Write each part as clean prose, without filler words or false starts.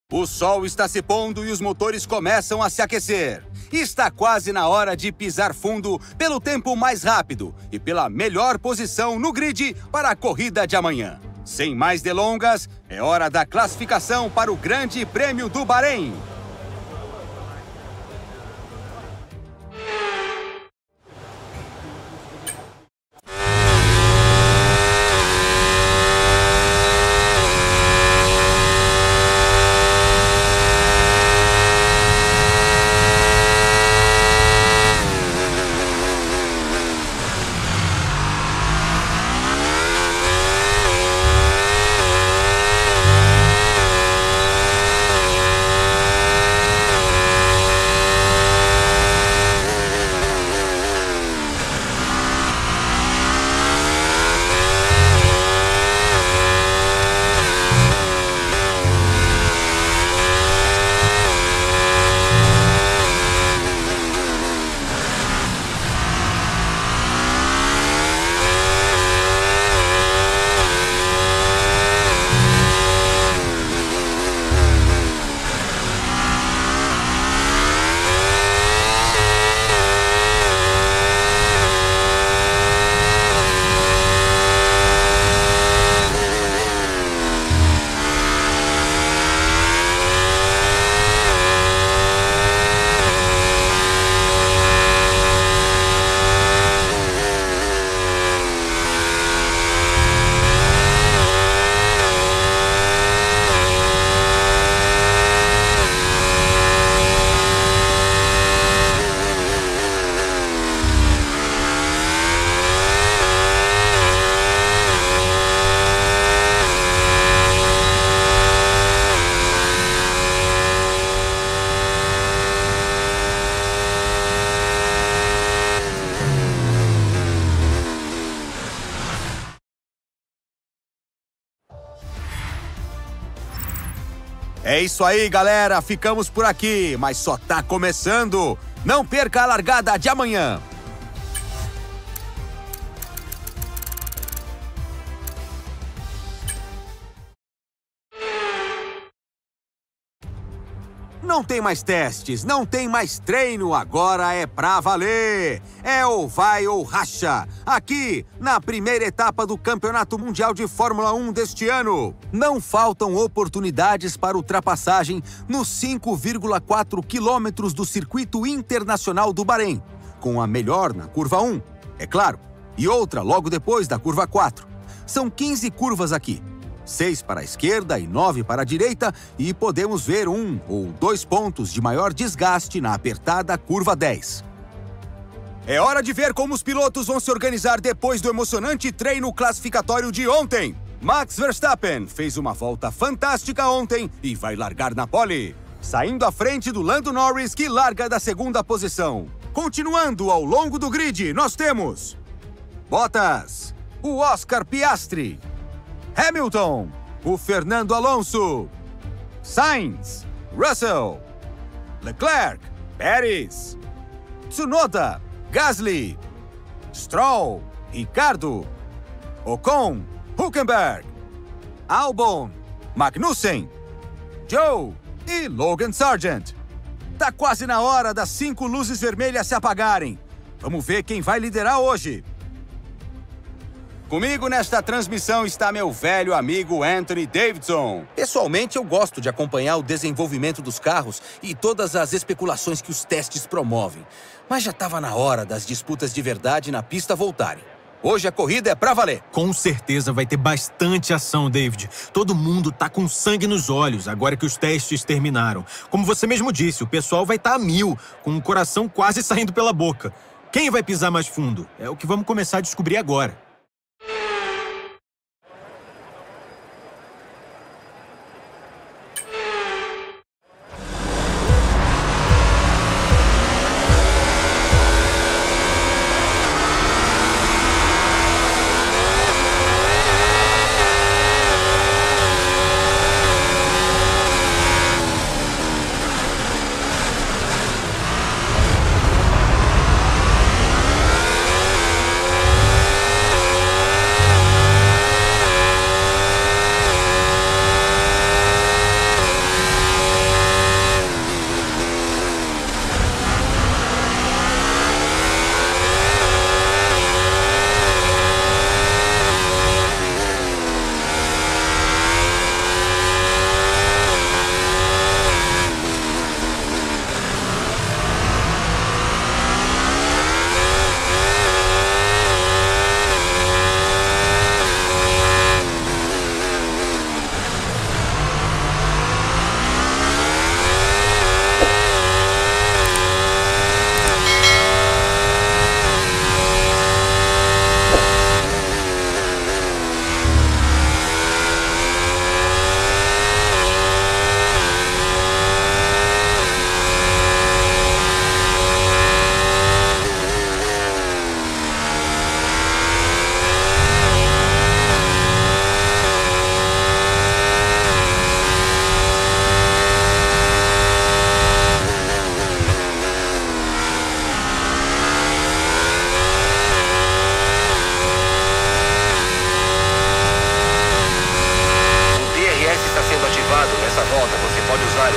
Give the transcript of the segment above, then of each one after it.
O sol está se pondo e os motores começam a se aquecer. Está quase na hora de pisar fundo pelo tempo mais rápido e pela melhor posição no grid para a corrida de amanhã. Sem mais delongas, é hora da classificação para o Grande Prêmio do Bahrein. É isso aí, galera. Ficamos por aqui, mas só tá começando. Não perca a largada de amanhã. Não tem mais testes, não tem mais treino, agora é pra valer. É ou vai ou racha, aqui na primeira etapa do Campeonato Mundial de Fórmula 1 deste ano. Não faltam oportunidades para ultrapassagem nos 5,4 quilômetros do Circuito Internacional do Bahrein, com a melhor na curva 1, é claro, e outra logo depois da curva 4. São 15 curvas aqui. 6 para a esquerda e 9 para a direita, e podemos ver 1 ou 2 pontos de maior desgaste na apertada curva 10. É hora de ver como os pilotos vão se organizar depois do emocionante treino classificatório de ontem. Max Verstappen fez uma volta fantástica ontem e vai largar na pole, saindo à frente do Lando Norris, que larga da segunda posição. Continuando ao longo do grid, nós temos Bottas, o Oscar Piastri, Hamilton, o Fernando Alonso, Sainz, Russell, Leclerc, Pérez, Tsunoda, Gasly, Stroll, Ricardo, Ocon, Hülkenberg, Albon, Magnussen, Joe e Logan Sargent. Tá quase na hora das 5 luzes vermelhas se apagarem. Vamos ver quem vai liderar hoje. Comigo nesta transmissão está meu velho amigo Anthony Davidson. Pessoalmente, eu gosto de acompanhar o desenvolvimento dos carros e todas as especulações que os testes promovem. Mas já estava na hora das disputas de verdade na pista voltarem. Hoje a corrida é pra valer. Com certeza vai ter bastante ação, David. Todo mundo tá com sangue nos olhos agora que os testes terminaram. Como você mesmo disse, o pessoal vai estar a 1000, com o coração quase saindo pela boca. Quem vai pisar mais fundo? É o que vamos começar a descobrir agora.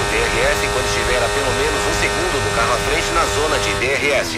o DRS quando estiver a pelo menos 1 segundo do carro à frente na zona de DRS.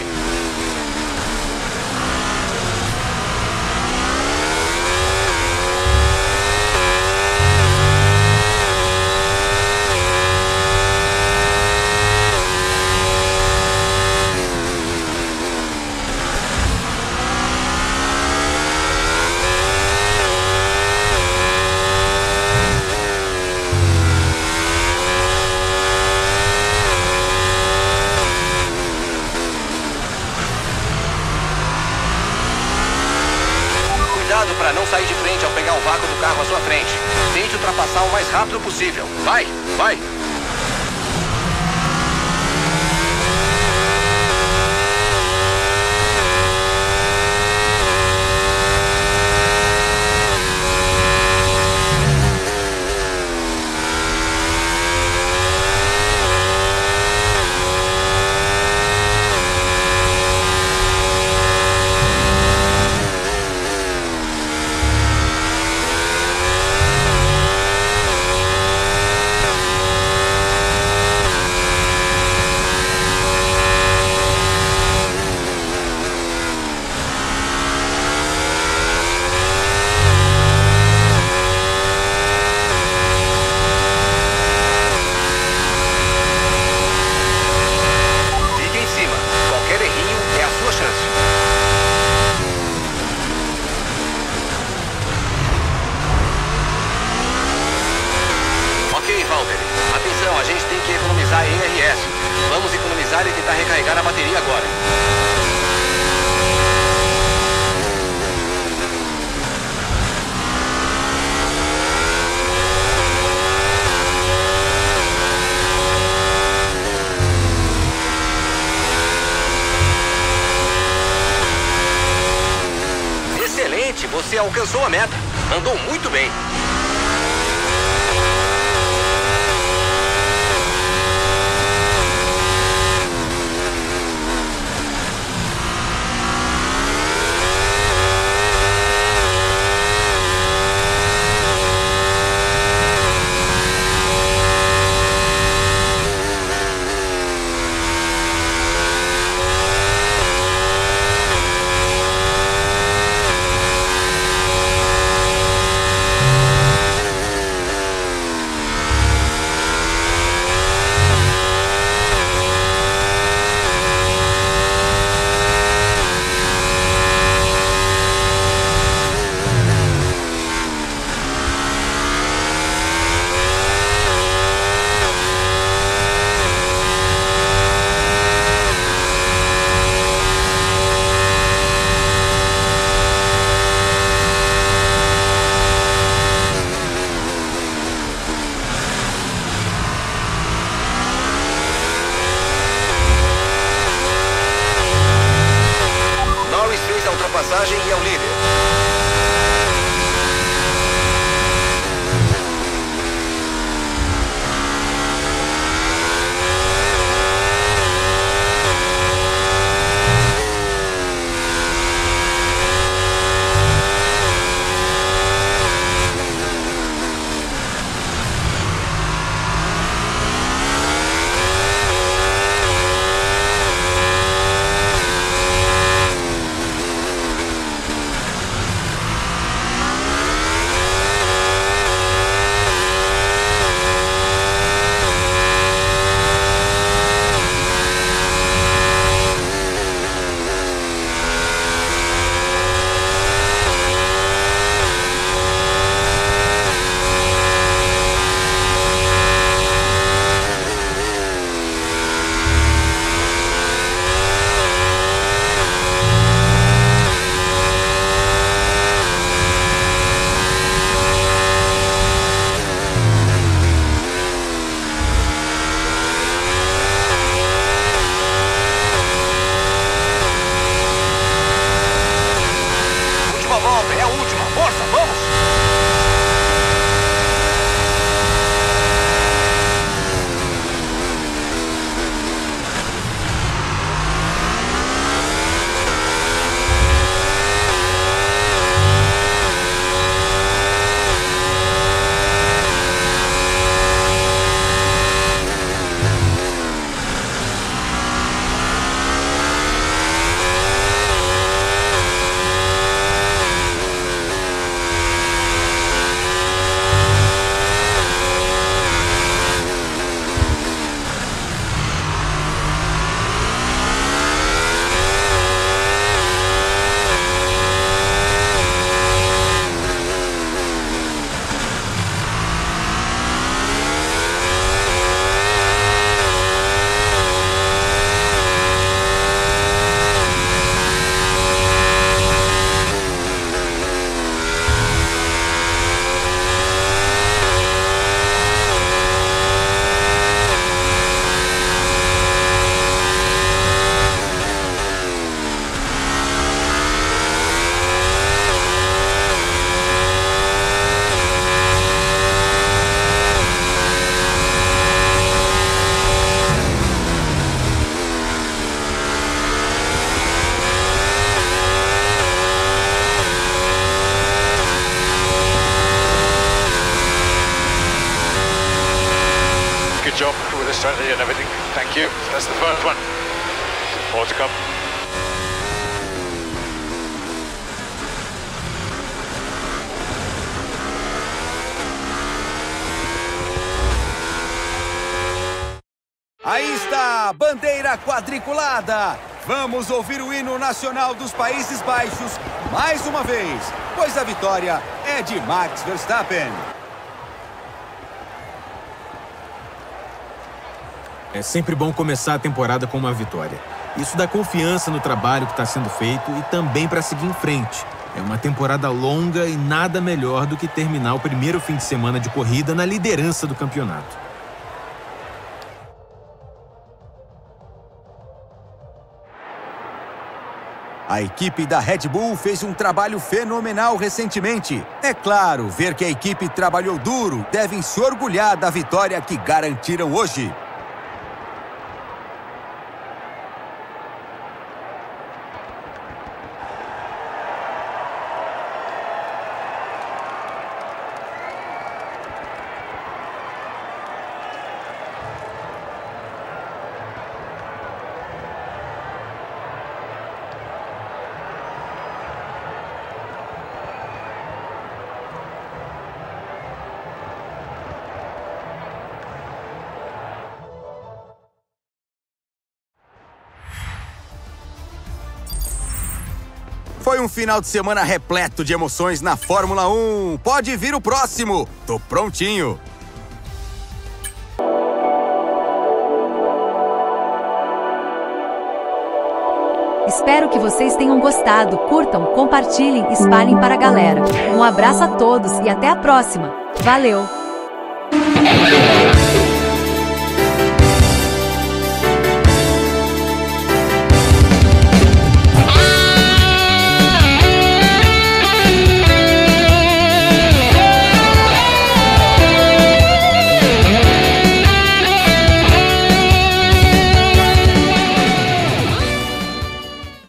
Para não sair de frente ao pegar o vácuo do carro à sua frente. Tente ultrapassar o mais rápido possível. Vai, vai! Atenção, a gente tem que economizar ERS. Vamos economizar e tentar recarregar a bateria agora. Excelente, você alcançou a meta. Andou muito bem. Ultrapassagem e é o líder. strategy and everything. Thank you. That's the first one. More to come. Aí está, bandeira quadriculada. Vamos ouvir o hino nacional dos Países Baixos mais uma vez, pois a vitória é de Max Verstappen. É sempre bom começar a temporada com uma vitória. Isso dá confiança no trabalho que está sendo feito e também para seguir em frente. É uma temporada longa e nada melhor do que terminar o primeiro fim de semana de corrida na liderança do campeonato. A equipe da Red Bull fez um trabalho fenomenal recentemente. É claro, ver que a equipe trabalhou duro, devem se orgulhar da vitória que garantiram hoje. Foi um final de semana repleto de emoções na Fórmula 1. Pode vir o próximo. Tô prontinho. Espero que vocês tenham gostado. Curtam, compartilhem, espalhem para a galera. Um abraço a todos e até a próxima. Valeu!